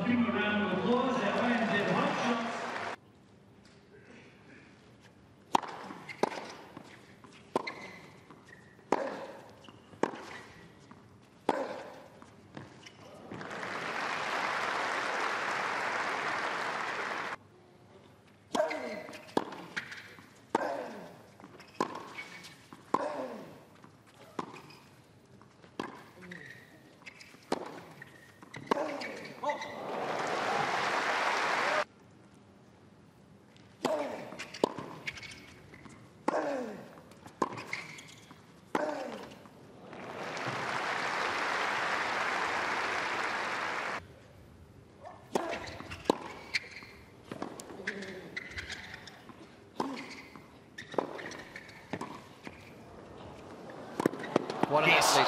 What an athlete.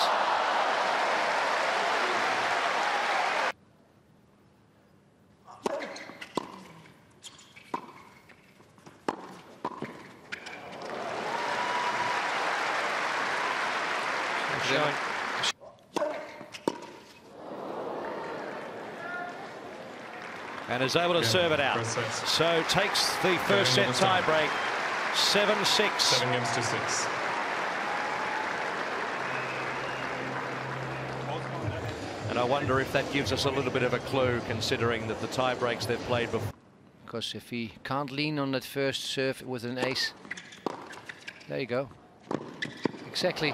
Showing. And is able to serve it out. So takes the first set tie break. 7-6. 7 games to 6. And I wonder if that gives us a little bit of a clue, considering that the tie breaks they've played before. Because if he can't lean on that first serve with an ace, there you go. Exactly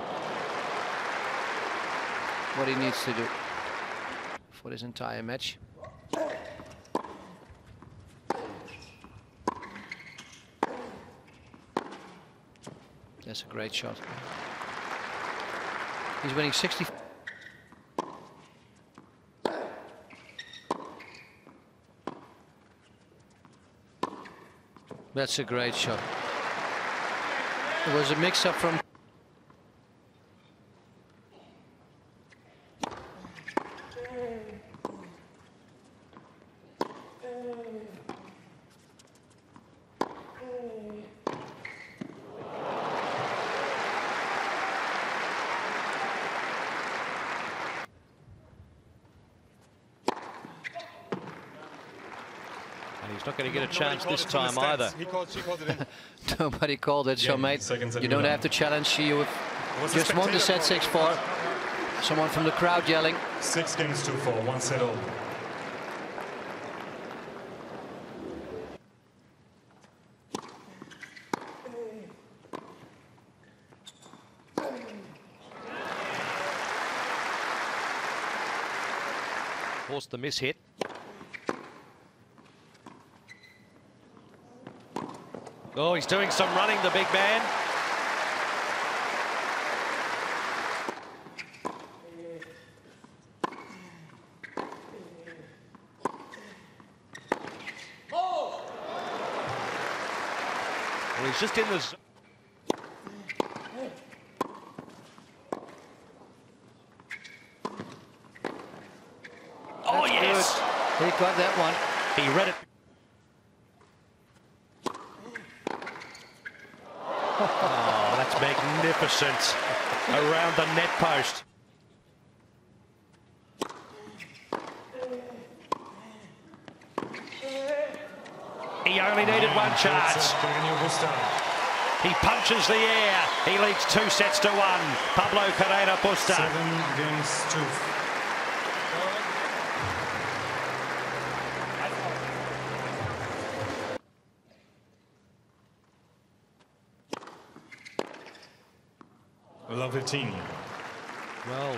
what he needs to do for this entire match. That's a great shot. He's winning 60. That's a great shot. It was a mix-up from... And he's not going to get a chance this time either. She called it in. Nobody called it, so mate, you don't have to challenge. You just won the set 6-4. Someone from the crowd yelling. 6 games to 4, 1 set all. Forced the miss hit. Oh, he's doing some running, the big man. Well, he's just in the zone. Oh, yes! He got that one. He read it. Oh, that's magnificent. Around the net post. He only needed one chance. He punches the air. He leads 2 sets to 1. Pablo Carreño Busta. 7 games to 4. Love 15. Well,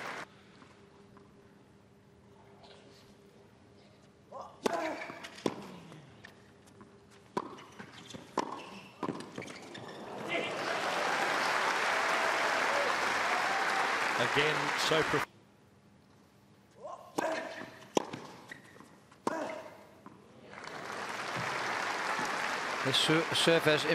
again, so His serve has